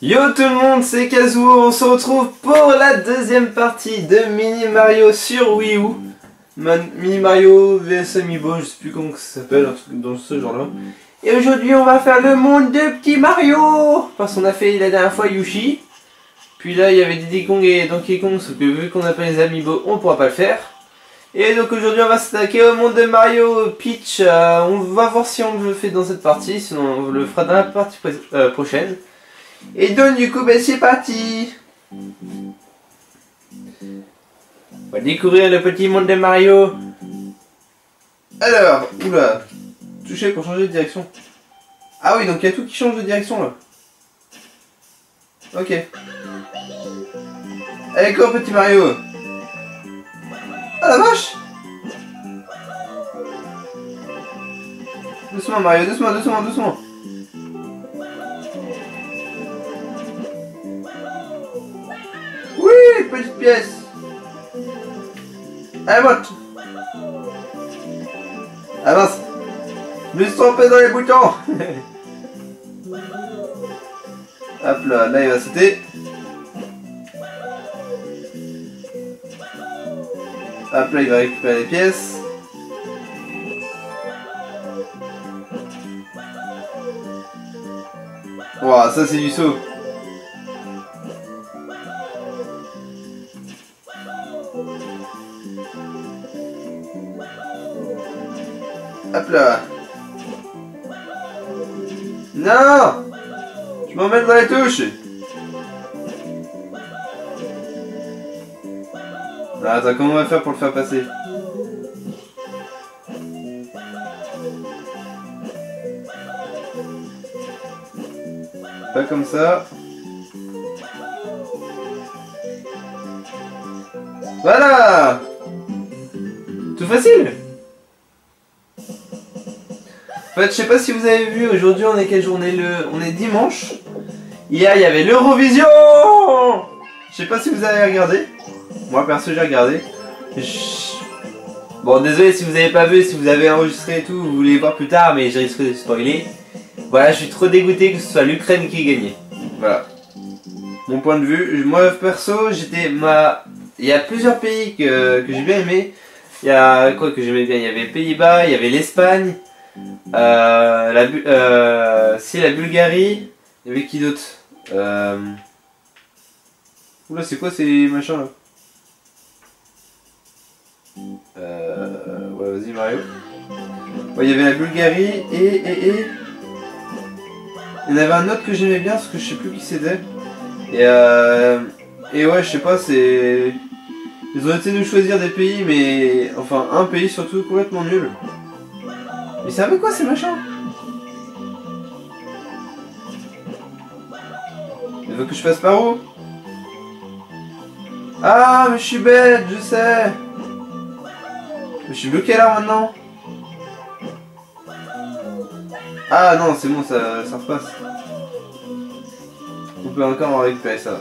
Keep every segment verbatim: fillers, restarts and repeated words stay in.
Yo tout le monde, c'est Kazuo, on se retrouve pour la deuxième partie de Mini Mario sur Wii U. Man Mini Mario vs Amiibo, je sais plus comment ça s'appelle, un truc dans ce genre là. Et aujourd'hui on va faire le monde de Petit Mario. Parce qu'on a fait la dernière fois Yoshi. Puis là il y avait Diddy Kong et Donkey Kong, sauf que vu qu'on n'a pas les Amiibo, on pourra pas le faire. Et donc aujourd'hui on va s'attaquer au monde de Mario Peach. euh, On va voir si on le fait dans cette partie, sinon on le fera dans la partie euh, prochaine. Et donc du coup ben c'est parti. On va découvrir le petit monde de Mario. Alors, oula, toucher pour changer de direction. Ah oui, donc il y a tout qui change de direction là. Ok. Allez go petit Mario. Ah la vache. Doucement Mario, doucement, doucement, doucement. Oui, petite pièce. Allez, monte. Avance. Je me suis trompé dans les boutons. Hop là, là il va sauter. Hop là, il va récupérer les pièces. Wow, ça c'est du saut. Hop là. Non. Je m'emmène dans les touches. Ah, attends, comment on va faire pour le faire passer? Pas comme ça. Voilà. Tout facile. En fait, je sais pas si vous avez vu, aujourd'hui on est quelle journée? Le... On est dimanche. Hier il y avait l'Eurovision. Je sais pas si vous avez regardé. Moi perso j'ai regardé. Je... Bon désolé si vous avez pas vu, si vous avez enregistré et tout, vous voulez voir plus tard, mais je risque de spoiler. Voilà, je suis trop dégoûté que ce soit l'Ukraine qui ait gagné. Voilà. Mon point de vue. Moi perso j'étais ma... Il y a plusieurs pays que, que j'ai bien aimé. Il y a quoi que j'aimais bien? Il y avait les Pays-Bas, il y avait l'Espagne. Euh, la, euh, si la Bulgarie, il y avait qui d'autre? euh... Oula, c'est quoi ces machins là? euh... Ouais, vas-y Mario. Ouais, il y avait la Bulgarie et, et, et... il y en avait un autre que j'aimais bien, parce que je sais plus qui c'était. Et euh... Et ouais, je sais pas, c'est... Ils ont essayé de nous choisir des pays, mais... Enfin, un pays surtout complètement nul. Mais c'est avec quoi ces machins? Il veut que je passe par où? Ah mais je suis bête, je sais. Mais je suis bloqué là maintenant. Ah non c'est bon, ça, ça repasse. On peut encore récupérer ça.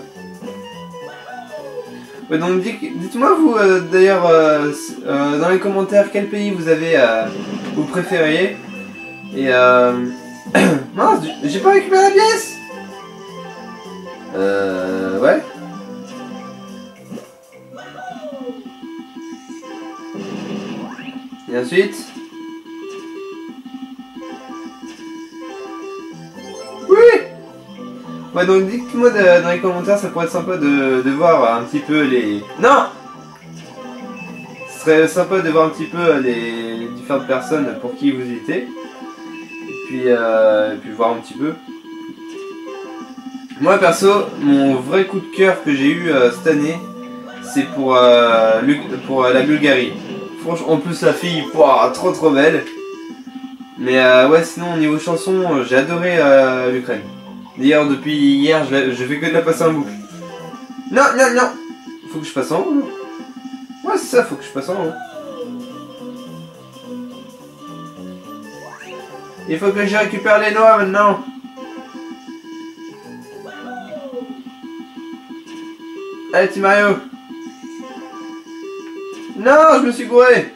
Ouais, donc dites-moi vous euh, d'ailleurs euh, euh, dans les commentaires quel pays vous avez euh, vous préfériez. Et euh... mince, j'ai pas récupéré la pièce. Euh... Ouais. Et ensuite... Oui. Ouais, donc dites-moi dans les commentaires, ça pourrait être sympa de, de voir un petit peu les... Non. Ce serait sympa de voir un petit peu les, les différentes personnes pour qui vous étiez. Et puis, euh, et puis voir un petit peu. Moi perso, mon vrai coup de cœur que j'ai eu euh, cette année, c'est pour, euh, pour euh, la Bulgarie. Franchement, en plus la fille, wow, trop trop belle. Mais euh, ouais, sinon au niveau chanson, j'ai adoré euh, l'Ukraine. D'ailleurs, depuis hier, je, je fais que de la passer en boucle. Non, non, non. Faut que je passe en haut. Ouais, c'est ça, faut que je passe en haut. Il faut que je récupère les noix maintenant. Allez, petit Mario. Non, je me suis gouré.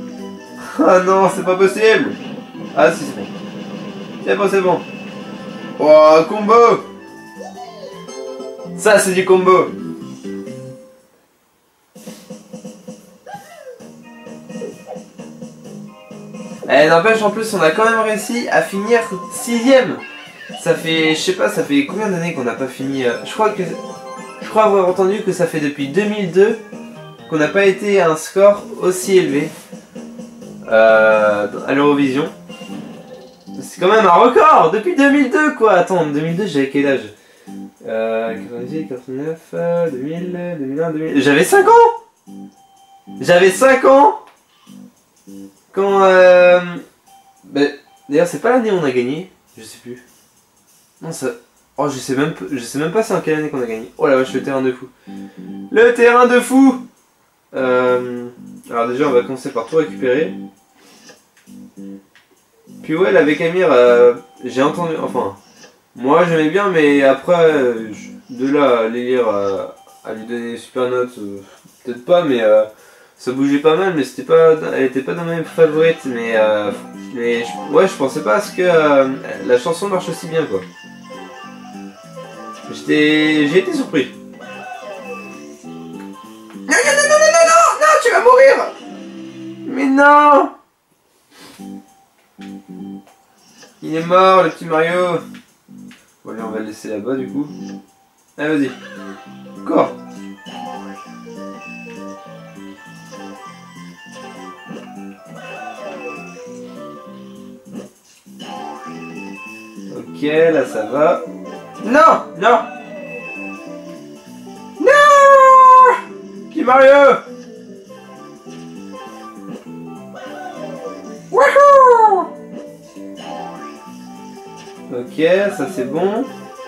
Ah non, c'est pas possible. Ah si, c'est bon. C'est bon, c'est bon. Oh, combo. Ça, c'est du combo. Eh, n'empêche, en plus, on a quand même réussi à finir sixième. Ça fait, je sais pas, ça fait combien d'années qu'on n'a pas fini euh, Je crois que, je crois avoir entendu que ça fait depuis deux mille deux qu'on n'a pas été à un score aussi élevé euh, à l'Eurovision. C'est quand même un record depuis deux mille deux quoi. Attends, deux mille deux j'avais quel âge euh, quatre-vingt-dix, quatre-vingt-neuf, euh, deux mille, deux mille un, deux mille... J'avais cinq ans. J'avais cinq ans quand... Euh... Bah, d'ailleurs c'est pas l'année où on a gagné. Je sais plus. Non ça... Oh je sais même, je sais même pas c'est en quelle année qu'on a gagné. Oh la vache, le terrain de fou. Le terrain de fou. euh... Alors déjà on va commencer par tout récupérer. Puis ouais, la Bécamir, euh, j'ai entendu, enfin, moi j'aimais bien, mais après, euh, de là à les lire, euh, à lui donner des super notes, euh, peut-être pas, mais euh, ça bougeait pas mal, mais c'était pas, elle était pas dans mes favorites, mais, euh, mais je, ouais, je pensais pas à ce que euh, la chanson marche aussi bien, quoi. J'étais, j'ai été surpris. Non, non, non, non, non, non, non, non, tu vas mourir. Mais non. Il est mort, le petit Mario. Bon, allez, on va le laisser là-bas du coup. Allez, vas-y. Encore. Ok, là ça va. Non, non. Non. Petit Mario. Wouhou. Ok, ça c'est bon.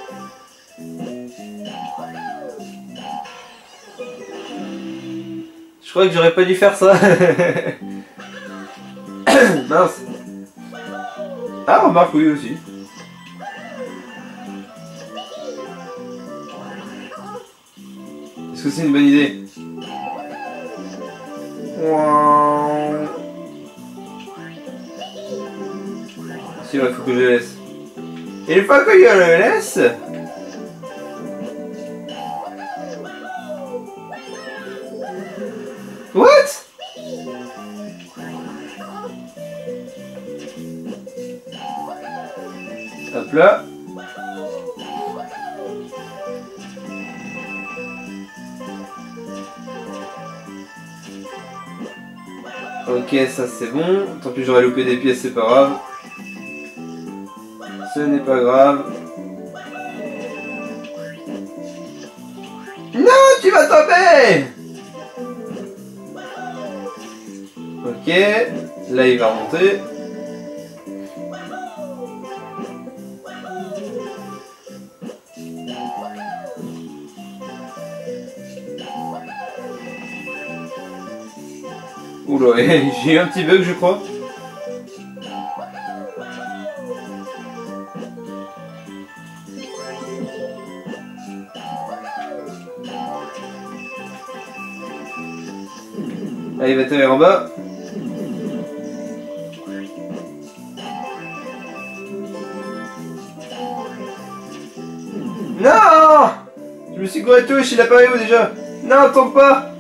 Je crois que j'aurais pas dû faire ça. Mince. Ah, remarque, oui aussi. Est-ce que c'est une bonne idée? Wow. Si, il faut que je le laisse. Et une fois que je le laisse... What? Hop là. Ok, ça c'est bon. Tant pis, j'aurais loupé des pièces, c'est pas grave. Ce n'est pas grave. Non, tu vas tomber! Ok, là il va remonter. Oula, j'ai eu un petit bug je crois. Là il va atterrir en bas. Non! Je me suis gouré de touche, il apparaît où déjà? Non, tombe pas!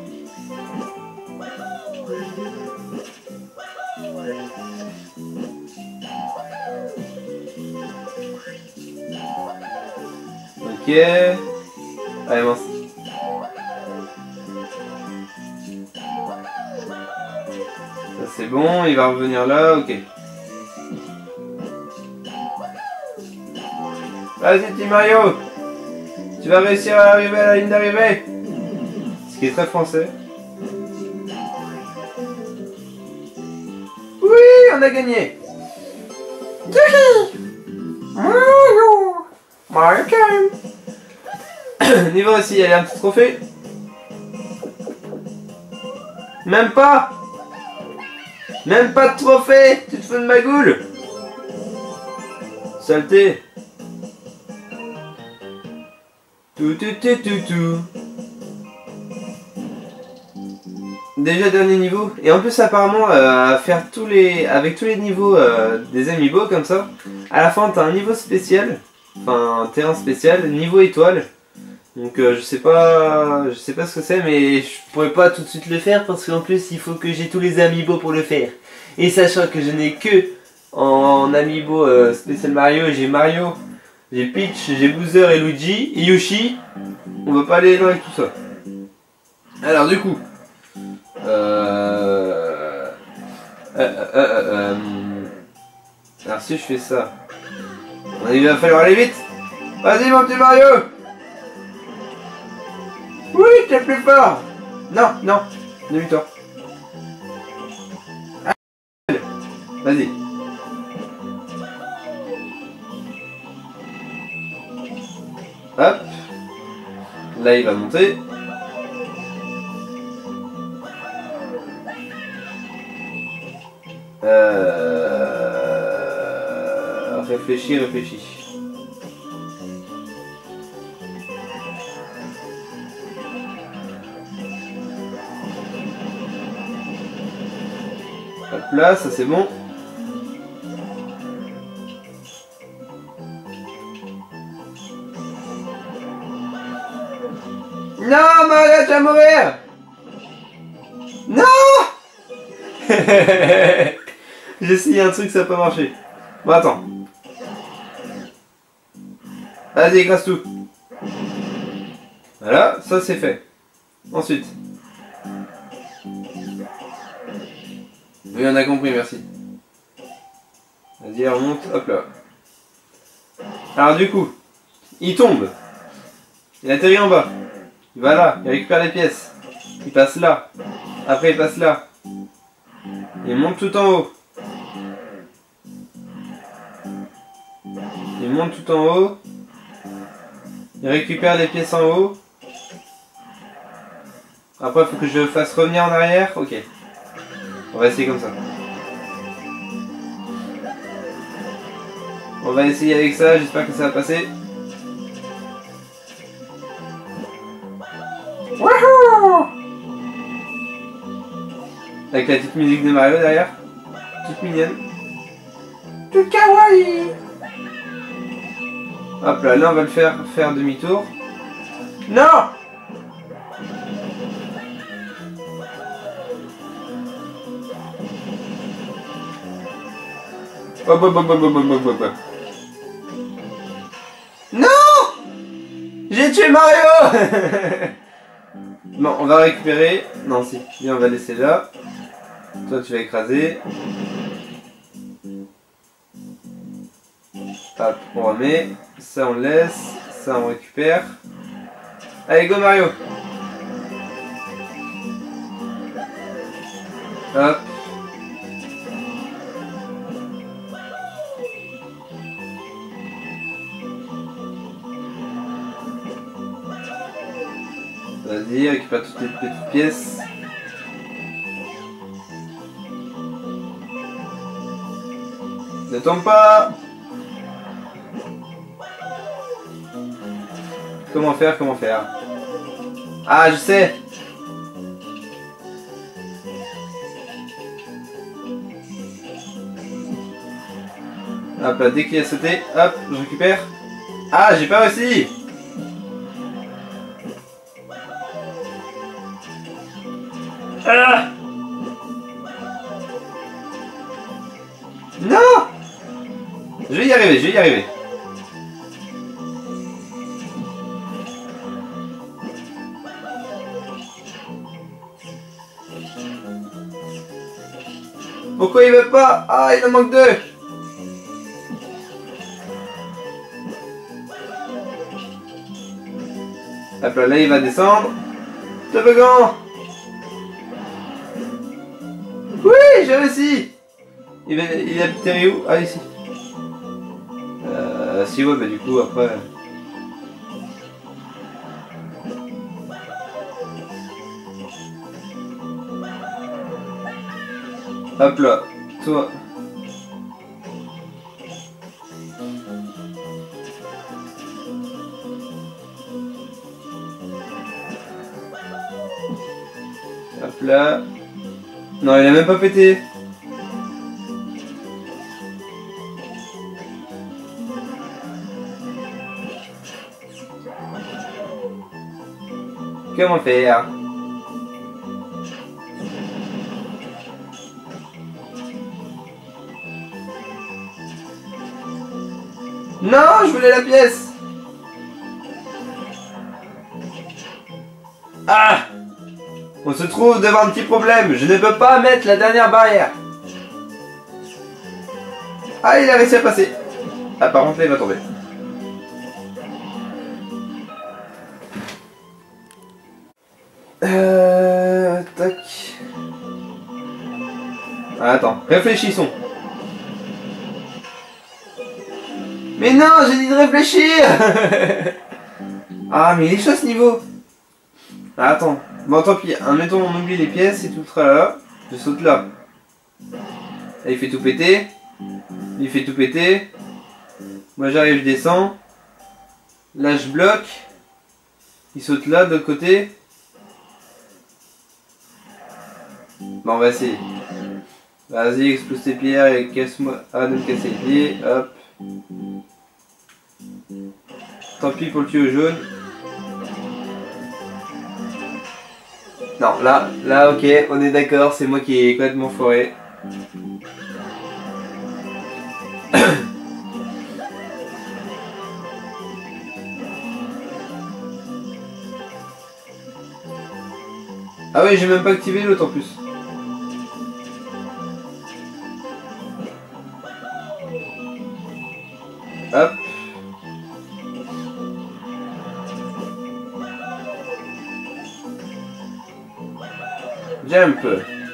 Ok. Allez, mince. Ça c'est bon, il va revenir là, ok. Vas-y petit Mario! Tu vas réussir à arriver à la ligne d'arrivée. Ce qui est très français. Oui, on a gagné. Mario, Mario Kart. Niveau aussi, il y a un petit trophée. Même pas. Même pas de trophée. Tu te fous de ma goule. Saleté. Tout, tout, tout, tout, tout. Déjà dernier niveau. Et en plus apparemment euh, faire tous les avec tous les niveaux euh, des amiibo comme ça. À la fin t'as un niveau spécial Enfin, un terrain spécial, niveau étoile. Donc euh, je sais pas je sais pas ce que c'est, mais je pourrais pas tout de suite le faire parce qu'en plus il faut que j'ai tous les amiibo pour le faire. Et sachant que je n'ai que en amiibo euh, spécial Mario, j'ai Mario, j'ai Peach, j'ai Bowser et Luigi et Yoshi, on va pas aller loin avec tout ça. Alors du coup, euh... Euh, euh, euh, euh... alors si je fais ça, il va falloir aller vite. Vas-y mon petit Mario. Oui, t'es plus fort. Non, non, demi-tour. Vas-y. Hop. Là, il va monter. Euh... Réfléchis, réfléchis. Hop là, ça c'est bon. Non, Mario, tu vas mourir. Non. J'ai essayé un truc, ça n'a pas marché. Bon, attends. Vas-y, écrase tout. Voilà, ça c'est fait. Ensuite. Oui, on a compris, merci. Vas-y, remonte, hop là. Alors du coup, il tombe. Il atterrit en bas. Il va là, il récupère les pièces. Il passe là. Après il passe là. Il monte tout en haut. Il monte tout en haut. Il récupère les pièces en haut. Après il faut que je fasse revenir en arrière. Ok. On va essayer comme ça. On va essayer avec ça, j'espère que ça va passer. Wouhou! Avec la petite musique de Mario derrière. Toute mignonne. Toute kawaii! Hop là, là on va le faire faire demi-tour. Non! Hop hop hop hop hop hop hop hop. Non! J'ai tué Mario! Bon, on va récupérer. Non, si. Bien, on va laisser là. Toi, tu vas écraser. Hop, on remet. Ça, on laisse. Ça, on récupère. Allez, go Mario! Hop. Vas-y, récupère toutes les petites pièces. Ne tombe pas! Comment faire, comment faire? Ah, je sais! Hop là, dès qu'il a sauté, hop, je récupère. Ah, j'ai pas réussi! Ah! Non! Je vais y arriver, je vais y arriver. Pourquoi il veut pas? Ah, il en manque deux! Hop là, là il va descendre. Toboggan! Oui, j'ai réussi! Il va, il a atterri où? Ah, ici. Euh, si, ouais, bah du coup, après... Hop là, toi. Hop là. Non, il a même pas pété. Comment faire? Non, je voulais la pièce. Ah! On se trouve devant un petit problème. Je ne peux pas mettre la dernière barrière. Ah, il a réussi à passer. Ah, par contre, là, il va tomber. Euh... Tac. Ah, attends, réfléchissons. Mais non, j'ai dit de réfléchir. Ah, mais il est chaud ce niveau. Ah, attends. Bon, tant pis. Admettons, on oublie les pièces et tout le tralala. Je saute là. Là, il fait tout péter. Il fait tout péter. Moi, j'arrive, je descends. Là, je bloque. Il saute là, de l'autre côté. Bon, on va essayer. Vas-y, explose tes pierres et casse-moi. Ah, de me casser les pieds. Hop. Tant pis pour le tuyau jaune. Non, là, là, ok, on est d'accord, c'est moi qui ai complètement foiré. Ah oui, j'ai même pas activé l'autre en plus. Hop. Jump.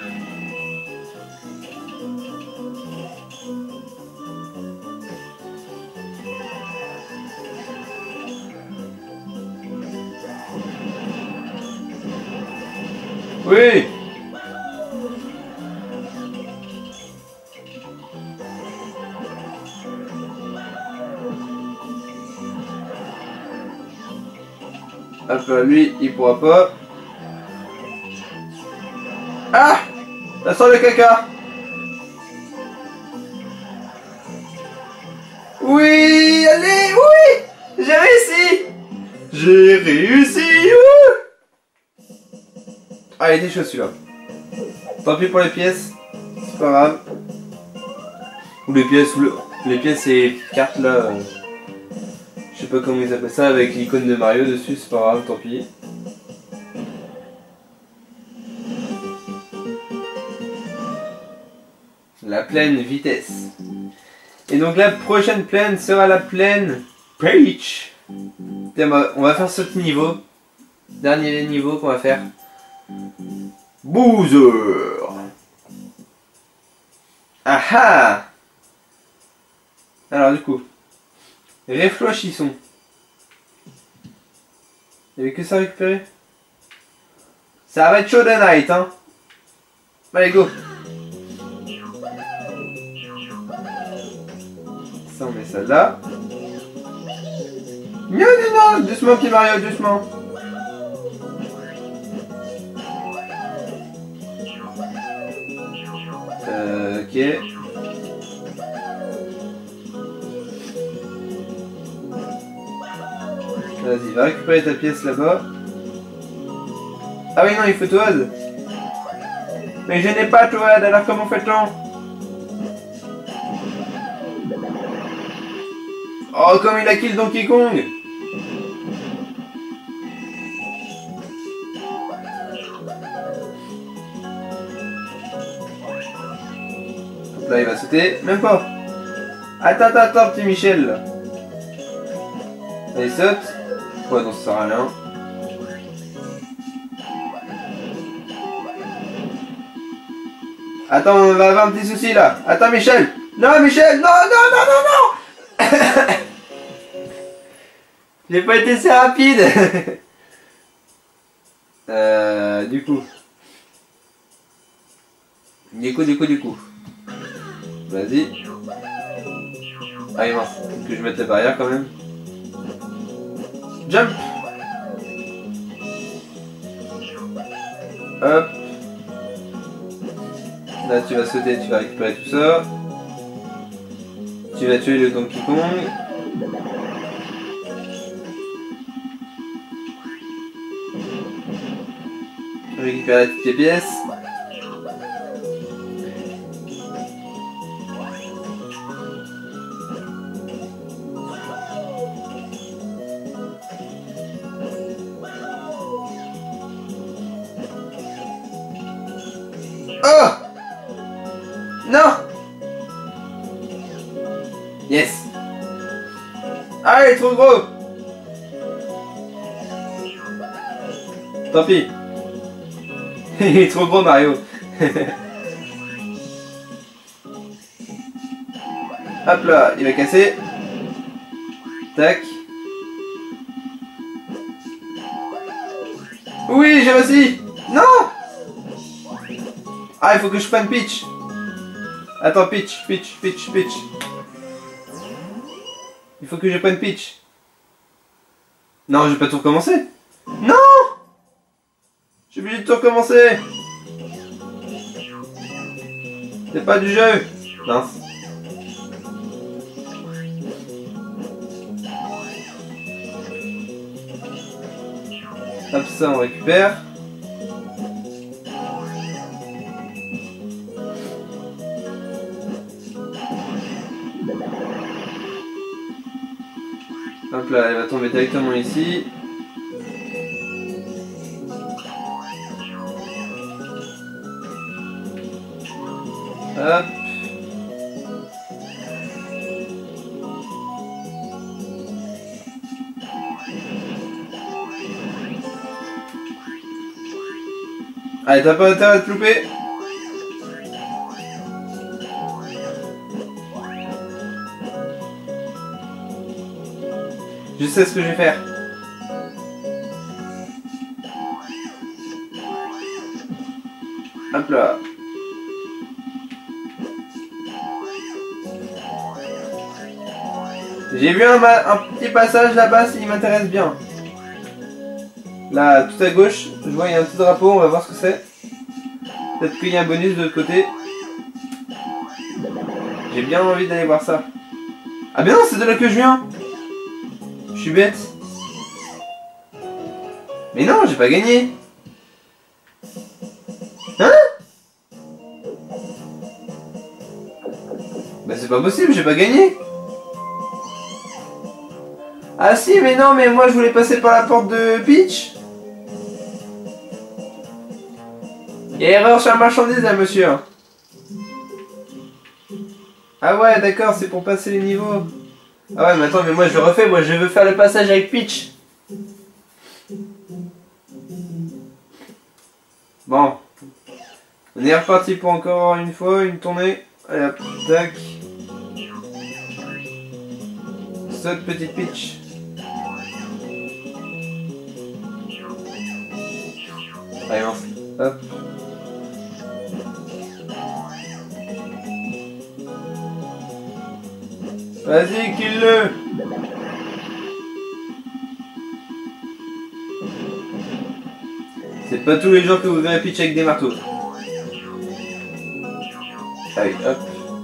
Oui. Hop, lui, il pourra pas. Ah! Ça sent le caca! Oui! Allez! Oui! J'ai réussi! J'ai réussi! Ouh! Ah, il était chaud celui-là. Tant pis pour les pièces. C'est pas grave. Ou les pièces, ou le... les pièces et les petites cartes là. Euh... Je sais pas comment ils appellent ça avec l'icône de Mario dessus, c'est pas grave, tant pis. La plaine vitesse. Et donc la prochaine plaine sera la plaine Peach. On va faire ce petit niveau. Dernier niveau qu'on va faire. Bowser. Ah ah. Alors du coup, réfléchissons. Il n'y avait que ça à récupérer. Ça va être chaud de night, hein. Allez, go. Ça, on met ça là. Non, non, non, doucement, petit Mario, doucement. Euh, ok. Vas-y, va récupérer ta pièce là-bas. Ah oui, non, il faut Toad. Mais je n'ai pas Toad, alors comment fait-on? Oh, comme il a kill Donkey Kong! Donc là, il va sauter. Même pas! Attends, attends, attends, petit Michel! Là. Allez, saute! Ouais, non, ça sert à rien. Attends, on va avoir un petit souci là! Attends, Michel! Non, Michel! Non, non, non, non, non! J'ai pas été assez rapide. euh, du coup. Du coup, du coup, du coup. Vas-y. Ah, mince. Faut que je mette la barrière quand même. Jump. Hop. Là, tu vas sauter, tu vas récupérer tout ça. Tu vas tuer le Donkey Kong. récupère la petite pièce. Oh! Non! Yes! Ah, il est trop gros! Tant pis! Il est trop gros, Mario! Hop là, il va casser. Tac. Oui, j'ai réussi! Non! Ah, il faut que je prenne Peach. Attends, Peach, Peach, Peach, Peach. Il faut que je prenne Peach. Non, je vais pas tout recommencer. Non! Je suis obligé de tout recommencer. C'est pas du jeu. Mince. Hop, ça on récupère. Hop là, elle va tomber directement ici. Hop. Allez, t'as pas intérêt à te louper. Je sais ce que je vais faire. Hop là. J'ai vu un, un petit passage là-bas s'il m'intéresse bien. Là, tout à gauche, je vois il y a un petit drapeau, on va voir ce que c'est. Peut-être qu'il y a un bonus de l'autre côté. J'ai bien envie d'aller voir ça. Ah ben non, c'est de là que je viens. Je suis bête. Mais non, j'ai pas gagné. Hein? Bah c'est pas possible, j'ai pas gagné. Ah si, mais non, mais moi je voulais passer par la porte de Peach. Il y a erreur sur la marchandise là, monsieur. Ah ouais, d'accord, c'est pour passer les niveaux. Ah ouais, mais attends, mais moi je le refais, moi je veux faire le passage avec Peach. Bon. On est reparti pour encore une fois, une tournée. Allez hop, tac. Saute petite Peach. Allez, lance. Hop. Vas-y, kill-le. C'est pas tous les jours que vous verrez Peach avec des marteaux. Allez, hop.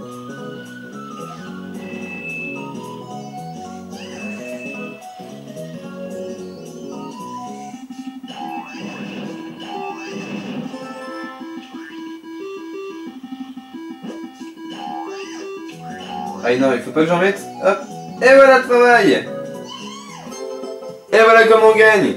Ah non, il faut pas que j'en mette. Hop. Et voilà le travail. Et voilà comment on gagne.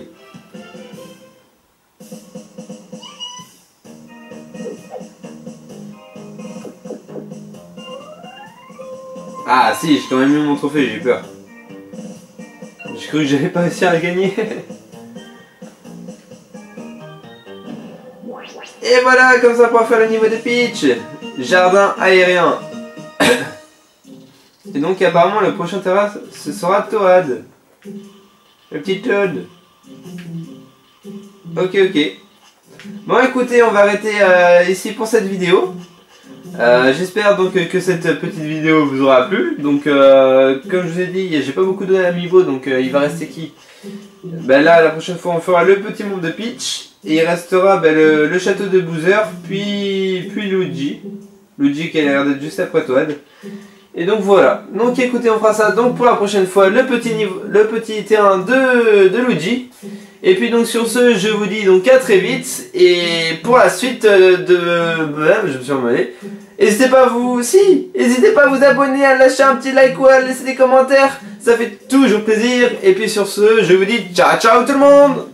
Ah si, j'ai quand même eu mon trophée, j'ai eu peur. J'ai cru que j'allais pas réussir à gagner. Et voilà, comme ça on pourra faire le niveau de Peach. Jardin aérien. Et donc apparemment le prochain terrasse, ce sera Toad. Le petit Toad. Ok, ok. Bon écoutez, on va arrêter euh, ici pour cette vidéo. Euh, J'espère donc que cette petite vidéo vous aura plu. Donc euh, comme je vous ai dit, j'ai pas beaucoup de amiibo, donc euh, il va rester qui? Ben là, la prochaine fois on fera le petit monde de Peach. Et il restera ben, le, le château de Bowser, puis, puis Luigi. Luigi qui a l'air d'être juste après Toad. Et donc voilà, donc écoutez, on fera ça donc pour la prochaine fois, le petit, niveau, le petit terrain de, de Luigi. Et puis donc sur ce, je vous dis donc à très vite. Et pour la suite euh, de... Bah, je me suis emmêlé. N'hésitez pas à vous... Si N'hésitez pas à vous abonner, à lâcher un petit like ou à laisser des commentaires. Ça fait toujours plaisir. Et puis sur ce, je vous dis ciao ciao tout le monde.